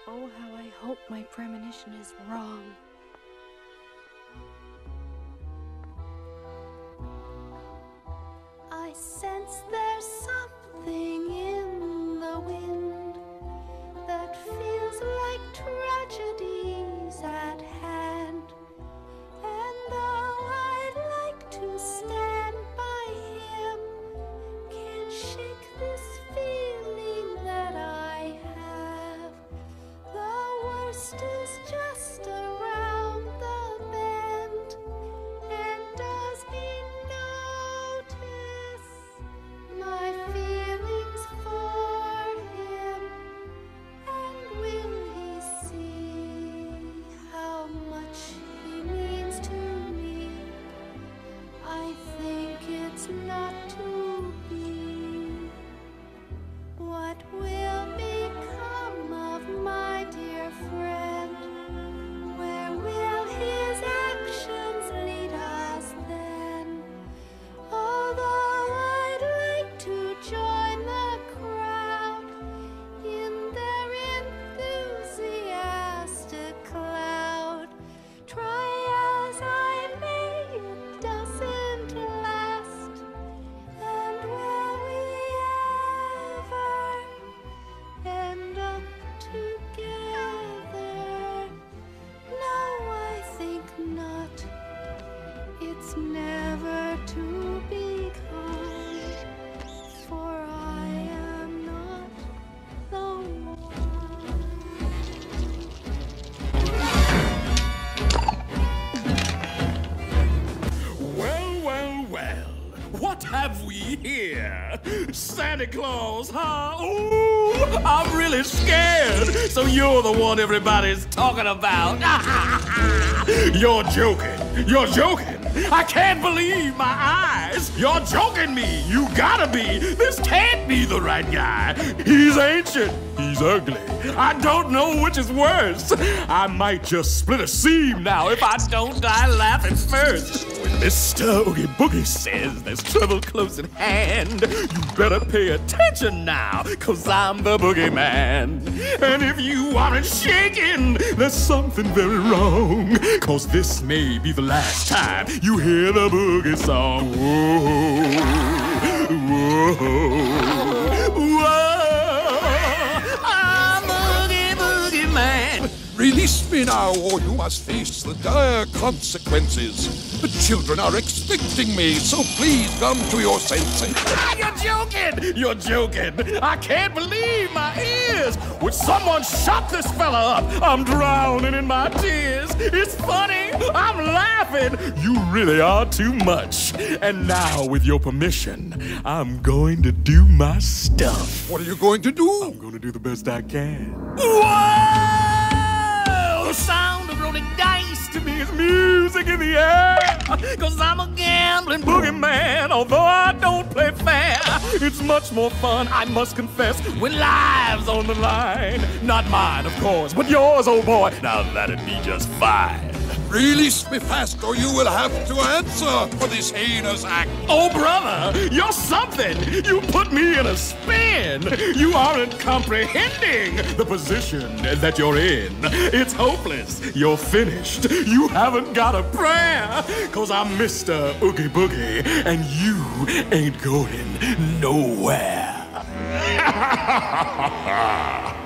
Oh, how I hope my premonition is wrong. I sense there's something in the wind that feels like tragedies at hand. And though I'd like to stand by him, can't shake this feeling that I have. The worst is just around the bend. And does he notice my feelings for him? And will he see how much he means to me? I think it's not to be. What will become of my dear friend? Where will his actions lead us then? Although I'd like to join the crowd in their enthusiastic cloud, try as I may, it doesn't last. And will we ever end up together? No, I think not. It's never to become, for I am not the one. Well, well, well. What have we here? Santa Claus, huh? Ooh, I'm really scared. So you're the one everybody's talking about. You're joking. You're joking. I can't believe my eyes. You're joking me. You gotta be. This can't be the right guy. He's ancient. He's ugly. I don't know which is worse. I might just split a seam now if I don't die laughing first. When Mr. Oogie Boogie says there's trouble close at hand, you better pay attention now, 'cause I'm the boogeyman. And if you aren't shaking, there's something very wrong, 'cause this may be the last time you hear the boogie song. Whoa, whoa, whoa. I'm Oogie Boogie Man. Release me now, or you must face the dire consequences. The children are expecting me, so please come to your senses. You're joking! You're joking! I can't believe my ears! Would someone shut this fella up? I'm drowning in my tears. It's funny. I'm laughing. You really are too much. And now, with your permission, I'm going to do my stuff. What are you going to do? I'm going to do the best I can. Whoa! The sound of rolling dice to me is music in the air. 'Cause I'm a gambling boogeyman, although I don't play fair. It's much more fun, I must confess, when lives on the line. Not mine, of course, but yours, oh boy. Now that'd be just fine. Release me fast, or you will have to answer for this heinous act. Oh, brother, you're something. You put me in a spin. You aren't comprehending the position that you're in. It's hopeless. You're finished. You haven't got a prayer, 'cause I'm Mr. Oogie Boogie, and you ain't going nowhere.